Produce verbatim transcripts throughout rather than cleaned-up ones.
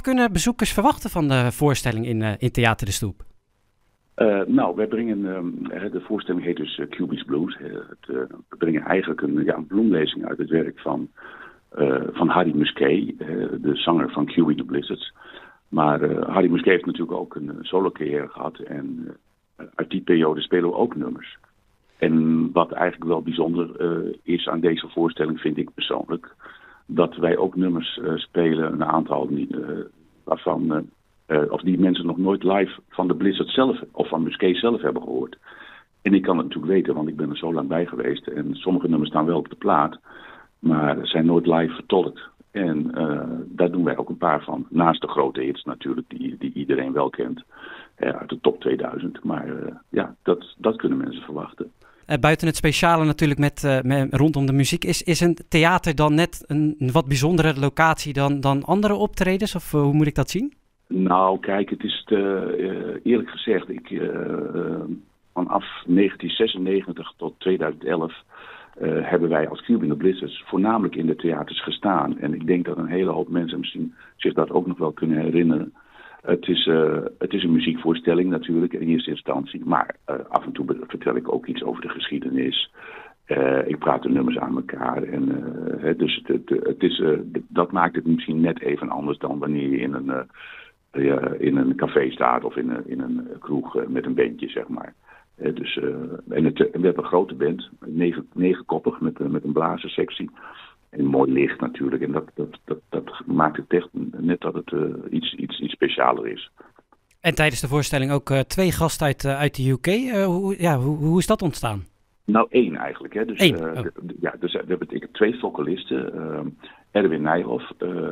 kunnen bezoekers verwachten van de voorstelling in, uh, in Theater de Stoep? Uh, nou, wij brengen, um, de voorstelling heet dus uh, Cubies Blues. Uh, het, uh, we brengen eigenlijk een, ja, een bloemlezing uit het werk van, uh, van Harry Musquet, uh, de zanger van Cubie and the Blizzards. Maar uh, Harry Musquet heeft natuurlijk ook een solo carrière gehad en uh, uit die periode spelen we ook nummers. En wat eigenlijk wel bijzonder uh, is aan deze voorstelling, vind ik persoonlijk, dat wij ook nummers uh, spelen, een aantal uh, waarvan, uh, uh, of die mensen nog nooit live van de Blizzard zelf of van Musquet zelf hebben gehoord. En ik kan het natuurlijk weten, want ik ben er zo lang bij geweest en sommige nummers staan wel op de plaat, maar zijn nooit live vertolkt. En uh, daar doen wij ook een paar van, naast de grote hits natuurlijk, die, die iedereen wel kent, uh, uit de top tweeduizend. Maar uh, ja, dat, dat kunnen mensen verwachten. Uh, buiten het speciale natuurlijk met, uh, met, rondom de muziek, is, is een theater dan net een, een wat bijzondere locatie dan, dan andere optredens? Of uh, hoe moet ik dat zien? Nou, kijk, het is te, uh, eerlijk gezegd, ik, uh, uh, vanaf negentien zesennegentig tot tweeduizend elf uh, hebben wij als Cubie and the Blizzards voornamelijk in de theaters gestaan. En ik denk dat een hele hoop mensen misschien zich dat ook nog wel kunnen herinneren. Het is, uh, het is een muziekvoorstelling natuurlijk in eerste instantie, maar uh, af en toe vertel ik ook iets over de geschiedenis. Uh, ik praat de nummers aan elkaar. En, uh, hè, dus het, het, het is, uh, dat maakt het misschien net even anders dan wanneer je in een, uh, uh, in een café staat of in een, in een kroeg uh, met een bandje, zeg maar. Uh, dus, uh, en, het, en we hebben een grote band, negen, negenkoppig met, uh, met een blazerssectie. En mooi licht natuurlijk. En dat, dat, dat, dat maakt het echt net dat het uh, iets, iets, iets specialer is. En tijdens de voorstelling ook uh, twee gasten uit, uh, uit de U K. Uh, hoe, ja, hoe, hoe is dat ontstaan? Nou, één eigenlijk. Hè. Dus, Eén? Uh, oh. de, de, ja, dus we hebben ik heb twee vocalisten. Uh, Erwin Nijhoff. Uh,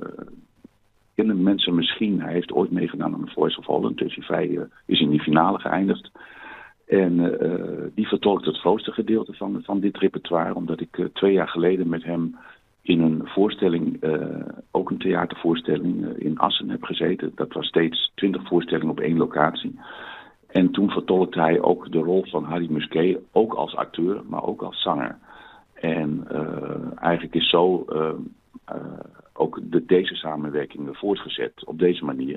kennen mensen misschien. Hij heeft ooit meegedaan aan The Voice of Holland. Dus hij vrij, uh, is in die finale geëindigd. En uh, die vertolkt het grootste gedeelte van, van dit repertoire. Omdat ik uh, twee jaar geleden met hem in een voorstelling, uh, ook een theatervoorstelling uh, in Assen heb gezeten. Dat was steeds twintig voorstellingen op één locatie. En toen vertolkte hij ook de rol van Harry Musquet, ook als acteur, maar ook als zanger. En uh, eigenlijk is zo uh, uh, ook de, deze samenwerking voortgezet op deze manier.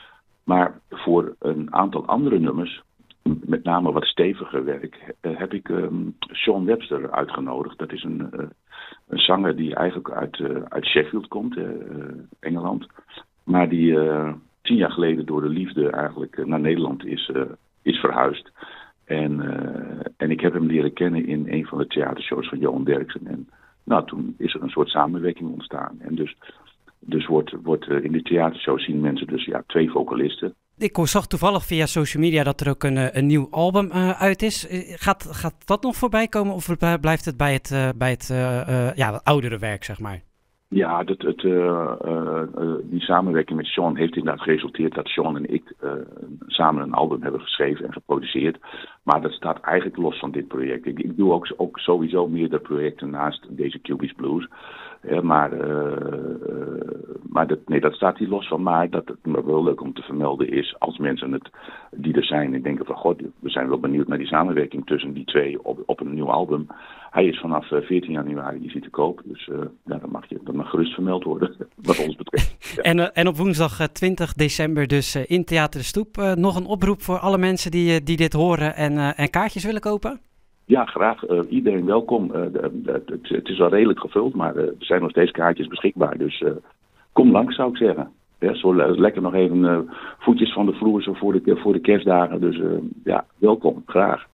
Maar voor een aantal andere nummers, met name wat steviger werk, uh, heb ik um, Sean Webster uitgenodigd. Dat is een, uh, een zanger die eigenlijk uit, uh, uit Sheffield komt, uh, Engeland. Maar die uh, tien jaar geleden door de liefde eigenlijk uh, naar Nederland is, uh, is verhuisd. En, uh, en ik heb hem leren kennen in een van de theatershows van Johan Derksen. En nou, toen is er een soort samenwerking ontstaan. En dus, dus wordt, wordt uh, in de theatershow zien mensen dus ja, twee vocalisten. Ik zag toevallig via social media dat er ook een, een nieuw album uh, uit is. Gaat, gaat dat nog voorbij komen of blijft het bij het, uh, bij het uh, uh, ja, het oudere werk, zeg maar? Ja, dat, het, uh, uh, uh, die samenwerking met Sean heeft inderdaad geresulteerd dat Sean en ik uh, samen een album hebben geschreven en geproduceerd. Maar dat staat eigenlijk los van dit project. Ik, ik doe ook, ook sowieso meerdere projecten naast deze Cubies Blues. Ja, maar uh, uh, maar dat, nee, dat staat hier los van. Maar dat het wel leuk om te vermelden is, als mensen het, die er zijn en denken van god, we zijn wel benieuwd naar die samenwerking tussen die twee op, op een nieuw album. Hij is vanaf uh, veertien januari is hij te koop. Dus uh, ja, dat, mag je, dat mag gerust vermeld worden, wat ons betreft. Ja. En, uh, en op woensdag uh, twintig december dus uh, in Theater de Stoep. Uh, nog een oproep voor alle mensen die, uh, die dit horen en, uh, en kaartjes willen kopen? Ja, graag. Uh, iedereen welkom. Uh, de, de, de, het is wel redelijk gevuld, maar uh, er zijn nog steeds kaartjes beschikbaar. Dus uh, kom langs, zou ik zeggen. Ja, zo le- lekker nog even uh, voetjes van de vloer zo voor de, voor de kerstdagen. Dus uh, ja, welkom. Graag.